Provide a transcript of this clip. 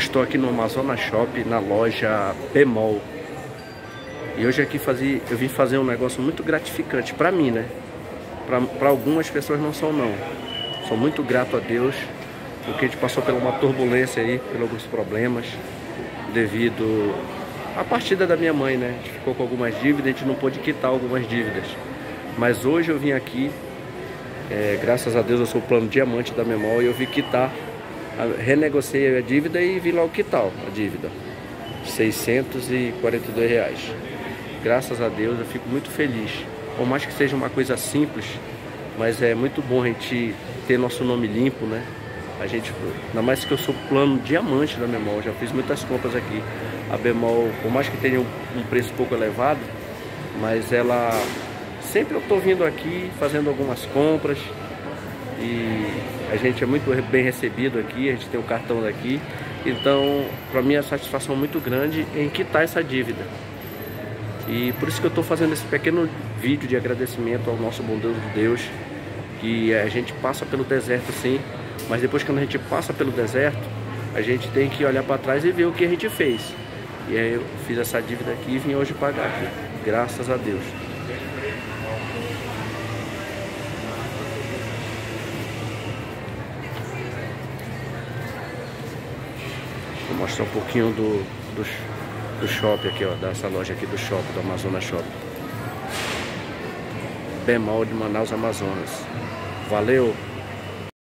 Estou aqui no Amazonas Shop, na loja Bemol. E hoje aqui eu vim fazer um negócio muito gratificante para mim, né? Para algumas pessoas não são não. Sou muito grato a Deus, porque a gente passou por uma turbulência aí, por alguns problemas, devido à partida da minha mãe, né? A gente ficou com algumas dívidas, a gente não pôde quitar algumas dívidas. Mas hoje eu vim aqui, graças a Deus eu sou o plano diamante da Bemol, e eu vim quitar, renegociei a dívida e vim logo quitar a dívida. R$642. Graças a Deus eu fico muito feliz. Por mais que seja uma coisa simples, mas é muito bom a gente ter nosso nome limpo, né? Ainda mais que eu sou plano diamante da Bemol, já fiz muitas compras aqui. A Bemol, por mais que tenha um preço pouco elevado, mas ela sempre eu estou vindo aqui fazendo algumas compras e a gente é muito bem recebido aqui, a gente tem o cartão daqui. Então, para mim, a satisfação muito grande em quitar essa dívida. E por isso que eu estou fazendo esse pequeno vídeo de agradecimento ao nosso bondoso Deus, que a gente passa pelo deserto sim, mas depois quando a gente passa pelo deserto, a gente tem que olhar para trás e ver o que a gente fez. E aí eu fiz essa dívida aqui e vim hoje pagar aqui, graças a Deus. Vou mostrar um pouquinho do shopping aqui, ó, dessa loja aqui do shopping, do Amazonas Shop. Bemol de Manaus, Amazonas. Valeu!